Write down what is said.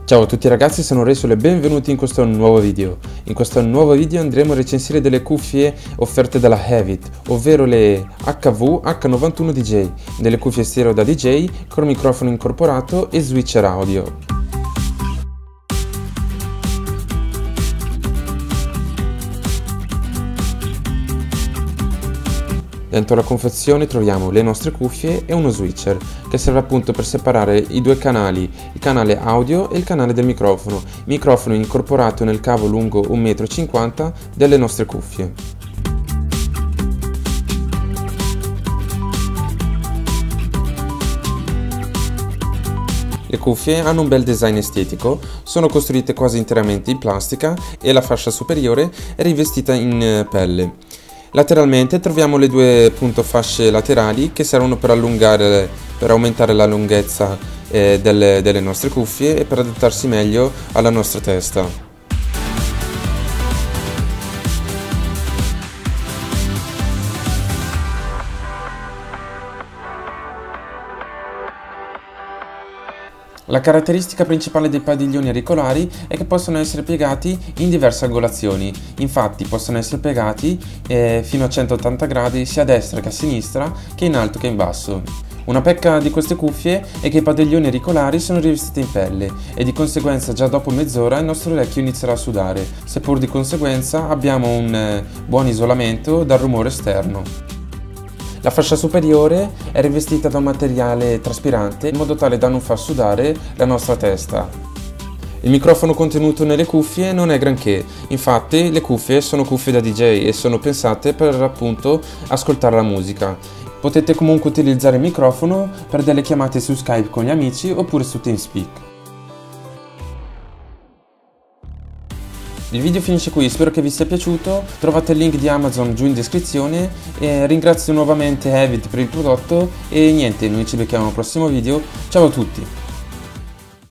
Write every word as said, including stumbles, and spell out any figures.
Ciao a tutti ragazzi, sono Resole e benvenuti in questo nuovo video. In questo nuovo video andremo a recensire delle cuffie offerte dalla Havit, ovvero le H V H novantuno D J, delle cuffie stereo da D J con microfono incorporato e switcher audio. Dentro la confezione troviamo le nostre cuffie e uno switcher che serve appunto per separare i due canali, il canale audio e il canale del microfono, microfono incorporato nel cavo lungo un metro e cinquanta delle nostre cuffie. Le cuffie hanno un bel design estetico, sono costruite quasi interamente in plastica e la fascia superiore è rivestita in pelle. Lateralmente troviamo le due appunto fasce laterali che servono per allungare, per aumentare la lunghezza eh, delle, delle nostre cuffie e per adattarsi meglio alla nostra testa. La caratteristica principale dei padiglioni auricolari è che possono essere piegati in diverse angolazioni, infatti possono essere piegati eh, fino a centottanta gradi sia a destra che a sinistra, che in alto che in basso. Una pecca di queste cuffie è che i padiglioni auricolari sono rivestiti in pelle e di conseguenza già dopo mezz'ora il nostro orecchio inizierà a sudare, seppur di conseguenza abbiamo un eh, buon isolamento dal rumore esterno. La fascia superiore è rivestita da un materiale traspirante in modo tale da non far sudare la nostra testa. Il microfono contenuto nelle cuffie non è granché, infatti le cuffie sono cuffie da D J e sono pensate per appunto ascoltare la musica. Potete comunque utilizzare il microfono per delle chiamate su Skype con gli amici oppure su TeamSpeak. Il video finisce qui, spero che vi sia piaciuto, trovate il link di Amazon giù in descrizione e ringrazio nuovamente Havit per il prodotto e niente, noi ci becchiamo al prossimo video, ciao a tutti!